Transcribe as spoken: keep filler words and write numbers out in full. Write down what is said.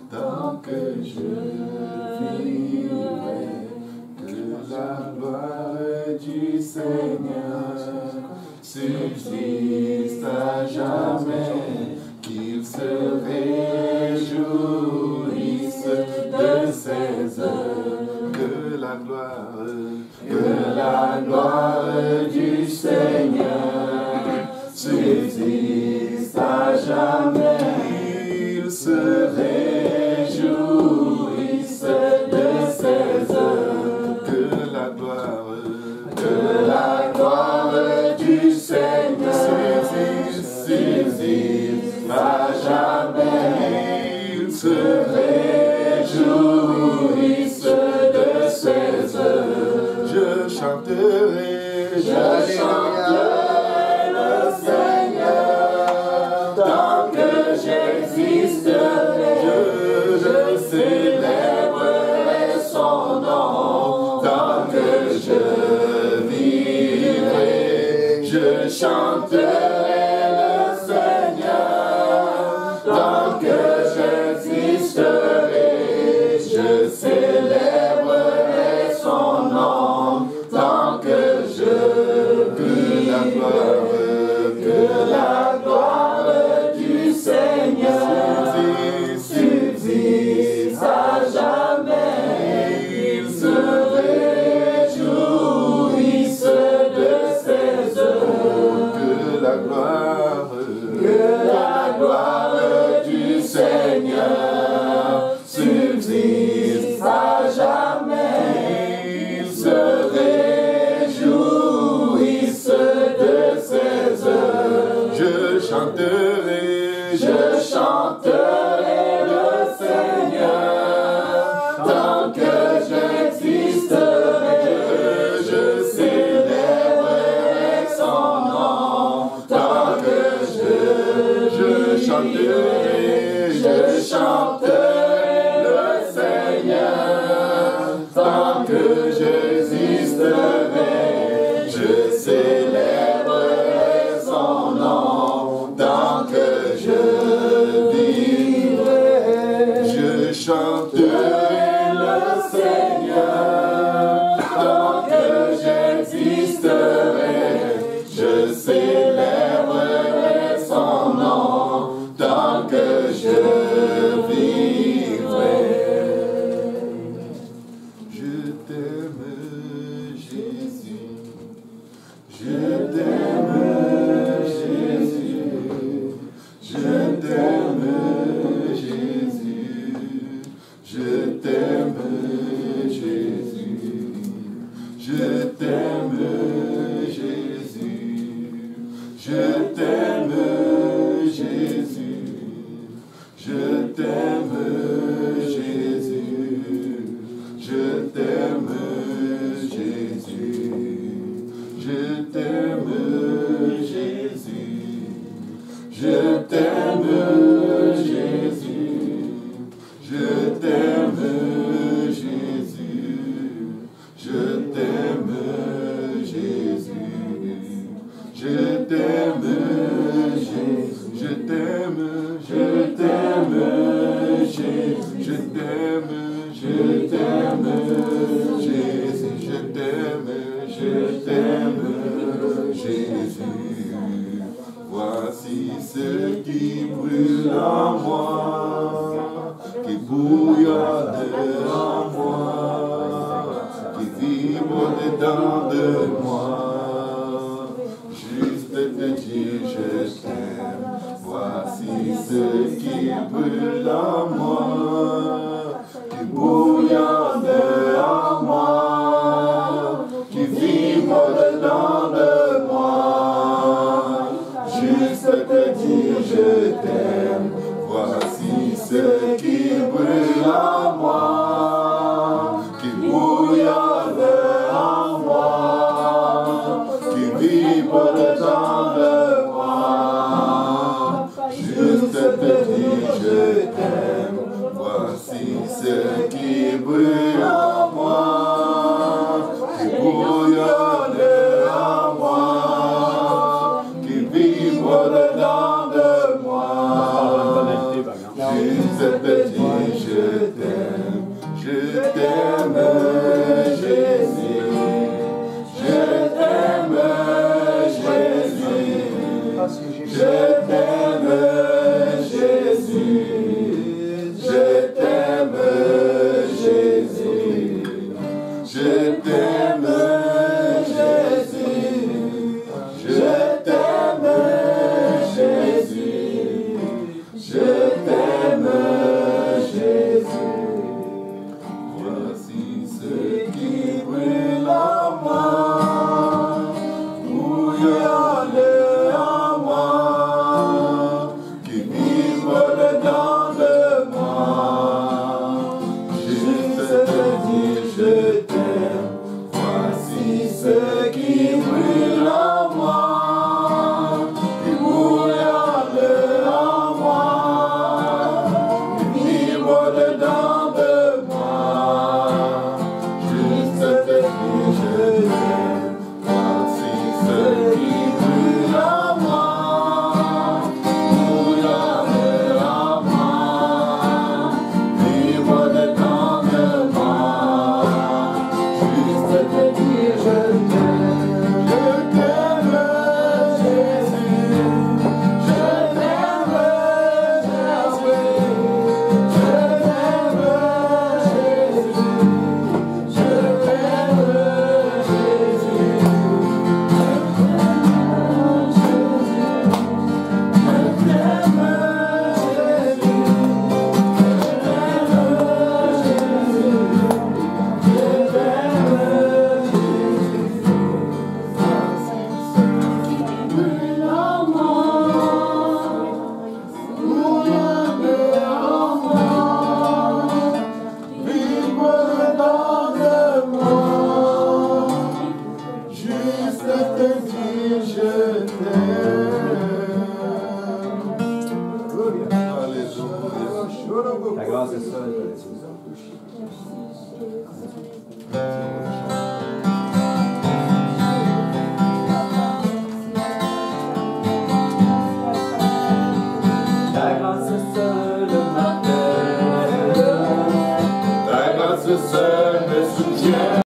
tant que je vivrai, que la gloire du Seigneur subsiste à jamais, qu'il se réjouisse de ses œuvres, que la gloire, que la gloire du Seigneur subsiste à jamais, qu'il se réjouisse de ses œuvres, que la gloire, que la gloire du Seigneur subsiste, subsiste à jamais, qu'il se réjouisse de ses œuvres. Je chanterai, je chanterai le Seigneur tant que j'existerai. Je, je célébrerai son nom tant que je vivrai. Je chanterai le Seigneur tant que j'existerai. Je célébrerai son nom tant que je vis. La gloire, que la gloire du Seigneur subsiste à jamais, il se réjouisse de ses œuvres. Que la gloire, que la gloire du Seigneur subsiste à jamais, il se réjouisse de ses œuvres. Je chanterai, je chanterai le Seigneur tant que j'existerai. Je célébrerai son nom tant que je, je chanterai, je chanterai le Seigneur tant que j'existerai. Je célébrerai son nom tant que je vivrai. Je chanterai le Seigneur tant que j'existerai. Je célébrerai son nom tant que je vivrai. Je t'aime, Jésus. Je t'aime, Jésus. Je t'aime, Jésus. Je t'aime, Jésus. Je t'aime, Jésus. Je t'aime, Jésus. Je t'aime, Jésus. Je t'aime, Jésus. Je t'aime, Jésus. Je t'aime, Jésus. Je t'aime, Jésus. Je t'aime, Jésus. Je t'aime, Jésus. Je t'aime, je t'aime, Jésus. Je t'aime, je t'aime, Jésus. Je t'aime, je t'aime, Jésus. Voici ce qui brûle en moi, qui bouillonne en moi, qui vibre dedans de moi. Juste te dire je t'aime. Voici ce qui brûle en moi, qui bouillonne en moi, qui vibre dedans de moi. Juste te dire je t'aime. Voici ce qui brûle en moi, qui bouillonne en moi, qui vibre dedans de moi. Juste te dire je t'aime. laisse vous un peu chier. Ta grâce seule m'appelle, Ta grâce seule me soutient.